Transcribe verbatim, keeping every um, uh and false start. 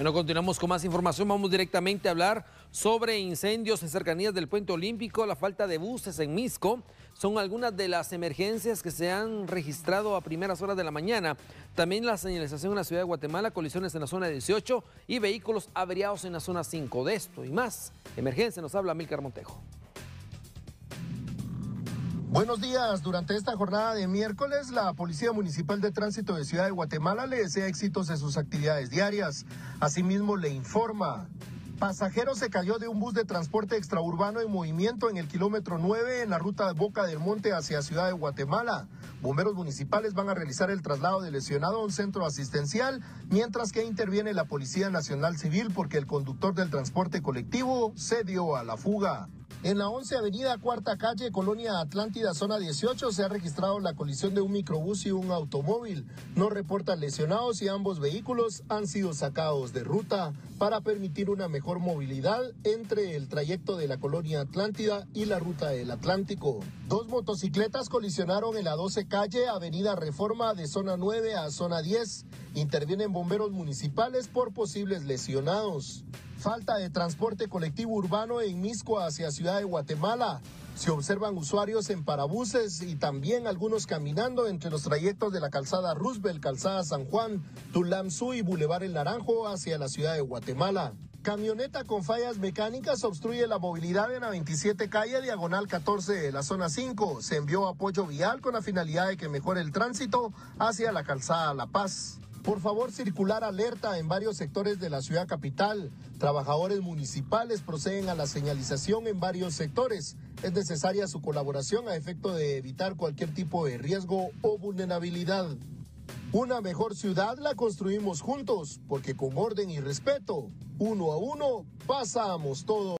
Bueno, continuamos con más información. Vamos directamente a hablar sobre incendios en cercanías del Puente Olímpico. La falta de buses en Misco son algunas de las emergencias que se han registrado a primeras horas de la mañana. También la señalización en la ciudad de Guatemala, colisiones en la zona dieciocho y vehículos averiados en la zona cinco. De esto y más, emergencia, nos habla Amílcar Montejo. Buenos días. Durante esta jornada de miércoles, la Policía Municipal de Tránsito de Ciudad de Guatemala le desea éxitos en sus actividades diarias. Asimismo, le informa: pasajero se cayó de un bus de transporte extraurbano en movimiento en el kilómetro nueve en la ruta de Boca del Monte hacia Ciudad de Guatemala. Bomberos municipales van a realizar el traslado del lesionado a un centro asistencial, mientras que interviene la Policía Nacional Civil porque el conductor del transporte colectivo se dio a la fuga. En la once Avenida Cuarta Calle, Colonia Atlántida, zona dieciocho, se ha registrado la colisión de un microbús y un automóvil. No reportan lesionados y ambos vehículos han sido sacados de ruta para permitir una mejor movilidad entre el trayecto de la Colonia Atlántida y la ruta del Atlántico. Dos motocicletas colisionaron en la doce Calle, Avenida Reforma, de zona nueve a zona diez. Intervienen bomberos municipales por posibles lesionados. Falta de transporte colectivo urbano en Misco hacia Ciudad de Guatemala. Se observan usuarios en parabuses y también algunos caminando entre los trayectos de la calzada Roosevelt, calzada San Juan, Tulamzú y Boulevard El Naranjo hacia la Ciudad de Guatemala. Camioneta con fallas mecánicas obstruye la movilidad en la veintisiete Calle, diagonal catorce de la zona cinco. Se envió apoyo vial con la finalidad de que mejore el tránsito hacia la calzada La Paz. Por favor, circular alerta en varios sectores de la ciudad capital. Trabajadores municipales proceden a la señalización en varios sectores. Es necesaria su colaboración a efecto de evitar cualquier tipo de riesgo o vulnerabilidad. Una mejor ciudad la construimos juntos, porque con orden y respeto, uno a uno, pasamos todo.